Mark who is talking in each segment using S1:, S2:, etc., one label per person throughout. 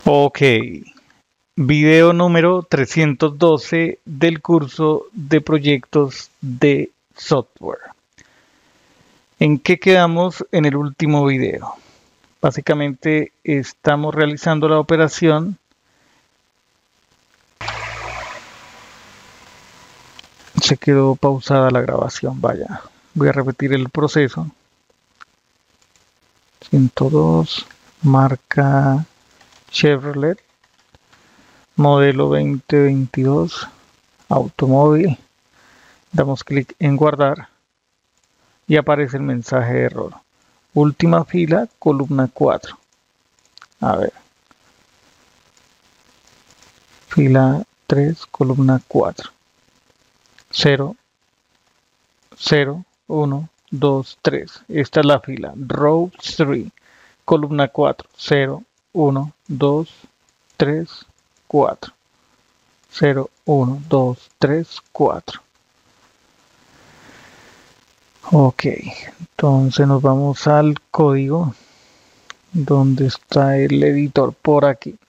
S1: Ok, video número 312 del curso de proyectos de software. ¿En qué quedamos en el último video? Básicamente estamos realizando la operación. Se quedó pausada la grabación, vaya. Voy a repetir el proceso. 102, marca Chevrolet, modelo 2022, automóvil. Damos clic en guardar y aparece el mensaje de error. Última fila, columna 4. A ver. Fila 3, columna 4. 0, 0, 1, 2, 3. Esta es la fila. Row 3, columna 4. 0, 1, 2, 3, 4. 0, 1, 2, 3, 4. Ok, entonces nos vamos al código. ¿Dónde está el editor? Por aquí.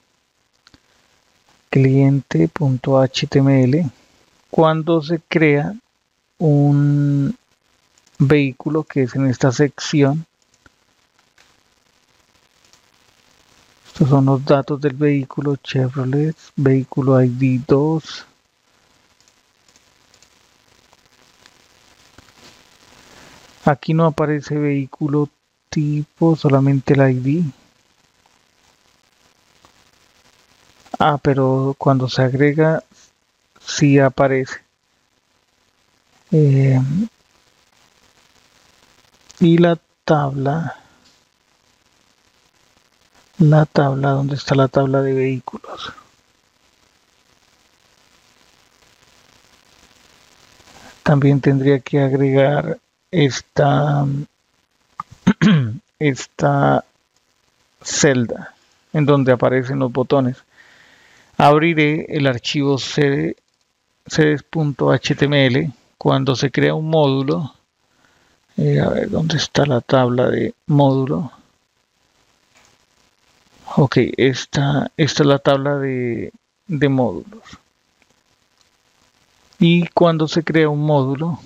S1: Cliente.html. Cuando se crea un vehículo, que es en esta sección, estos son los datos del vehículo Chevrolet, vehículo ID 2. Aquí no aparece vehículo tipo, solamente el ID. Pero cuando se agrega, sí aparece. Y la tabla, ¿dónde está la tabla de vehículos? También tendría que agregar esta celda en donde aparecen los botones. Abriré el archivo sedes.html cuando se crea un módulo. A ver, ¿dónde está la tabla de módulo? Ok, esta es la tabla de módulos. Y cuando se crea un módulo,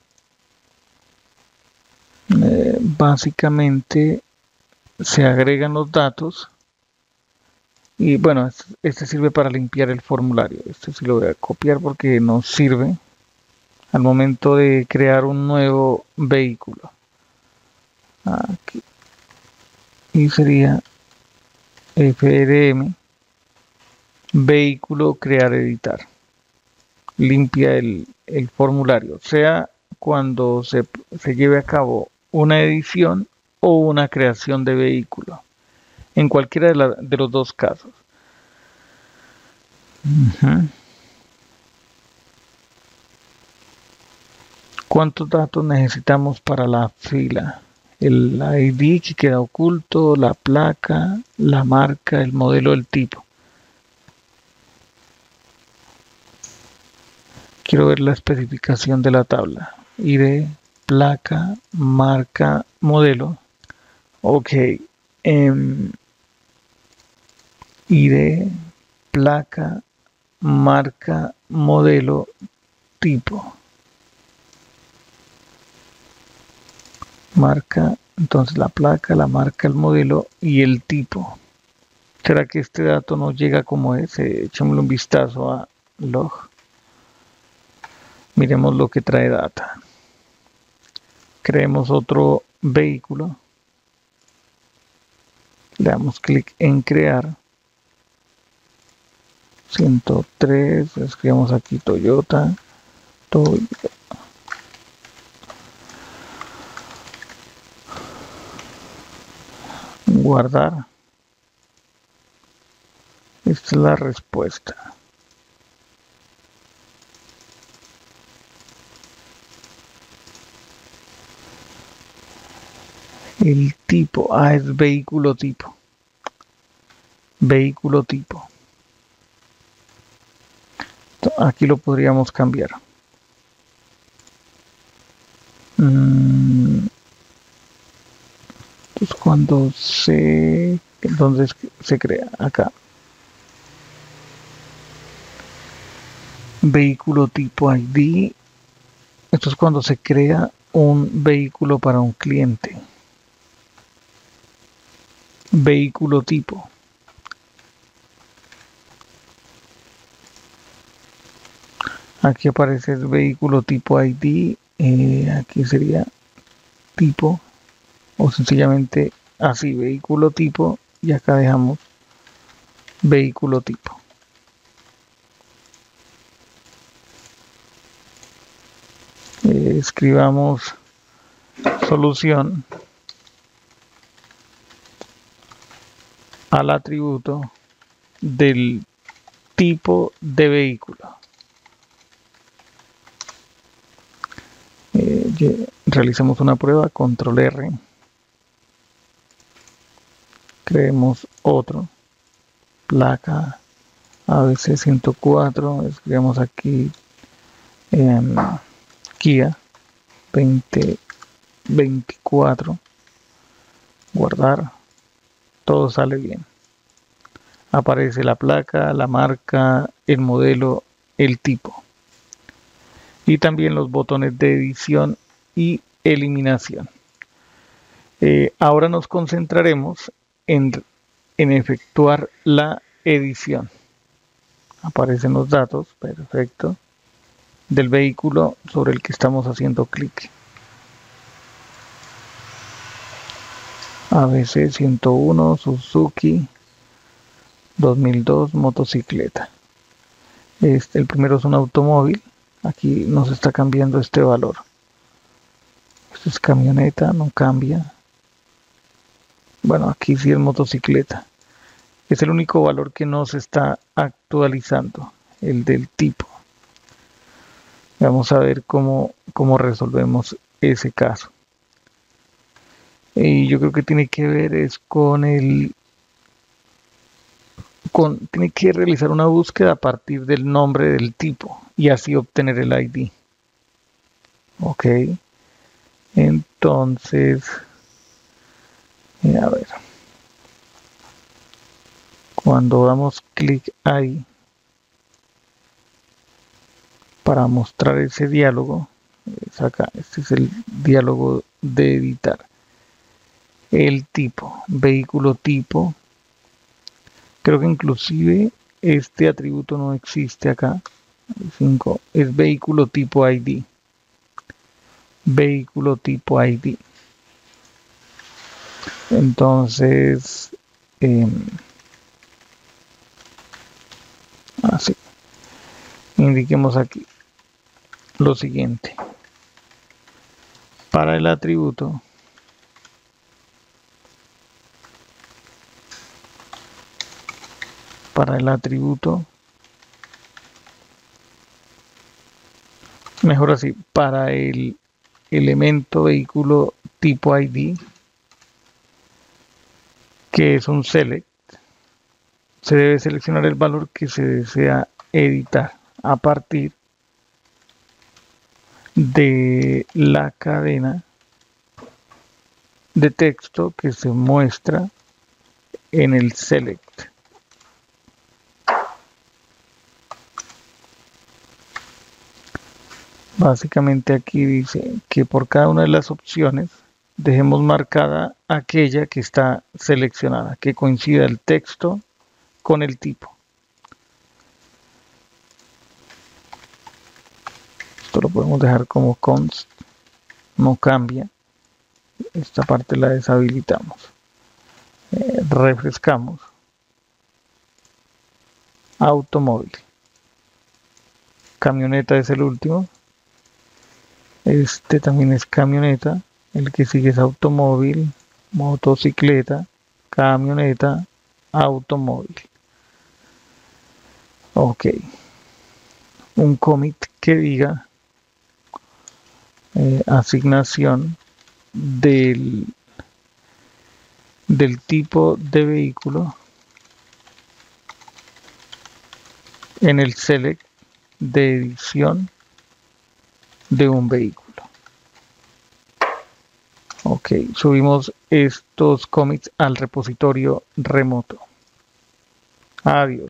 S1: básicamente se agregan los datos. Y bueno, este sirve para limpiar el formulario. Este sí lo voy a copiar porque nos sirve al momento de crear un nuevo vehículo. Aquí. Y sería FRM, vehículo, crear, editar. Limpia el formulario, sea cuando se lleve a cabo una edición o una creación de vehículo. En cualquiera de los dos casos. ¿Cuántos datos necesitamos para la fila? El ID que queda oculto, la placa, la marca, el modelo, el tipo. Quiero ver la especificación de la tabla. ID, placa, marca, modelo. Ok. ID, placa, marca, modelo, tipo. Marca, entonces la placa, la marca, el modelo y el tipo. ¿Será que este dato no llega como es? Echémosle un vistazo a log. Miremos lo que trae data. Creemos otro vehículo. Le damos clic en crear. 103, escribimos aquí Toyota. Guardar. Esta es la respuesta. El tipo, es vehículo tipo. Vehículo tipo. Aquí lo podríamos cambiar. Pues cuando entonces se crea acá. Vehículo tipo ID. Esto es cuando se crea un vehículo para un cliente. Vehículo tipo. Aquí aparece el vehículo tipo ID. Aquí sería tipo o sencillamente así, vehículo tipo, y acá dejamos vehículo tipo. Escribamos solución al atributo del tipo de vehículo. Realicemos una prueba, control R, creemos otro, placa ABC 104, escribimos aquí Kia 2024, guardar, todo sale bien. Aparece la placa, la marca, el modelo, el tipo. Y también los botones de edición y eliminación. Ahora nos concentraremos en efectuar la edición. Aparecen los datos, perfecto, del vehículo sobre el que estamos haciendo clic. ABC 101 Suzuki 2002 motocicleta. El primero es un automóvil. Aquí nos está cambiando este valor. Esto es camioneta, no cambia. Bueno, aquí sí es motocicleta. Es el único valor que no se está actualizando, el del tipo. Vamos a ver cómo resolvemos ese caso. Y yo creo que tiene que ver es tiene que realizar una búsqueda a partir del nombre del tipo y así obtener el ID. Ok. Entonces, a ver. Cuando damos clic ahí para mostrar ese diálogo, es acá, este es el diálogo de editar. El tipo, vehículo tipo. Creo que inclusive este atributo no existe acá. 5 es vehículo tipo ID. Vehículo tipo ID. Entonces, así. Indiquemos aquí lo siguiente. Para el atributo, mejor así, para el elemento vehículo tipo ID, que es un select, se debe seleccionar el valor que se desea editar a partir de la cadena de texto que se muestra en el select. Básicamente aquí dice que por cada una de las opciones dejemos marcada aquella que está seleccionada, que coincida el texto con el tipo. Esto lo podemos dejar como const, no cambia. Esta parte la deshabilitamos. Refrescamos. Automóvil. Camioneta es el último. Este también es camioneta. El que sigue es automóvil, motocicleta, camioneta, automóvil. Ok. Un commit que diga asignación del tipo de vehículo en el select de edición de un vehículo. Ok. Ok, subimos estos commits al repositorio remoto. Adiós.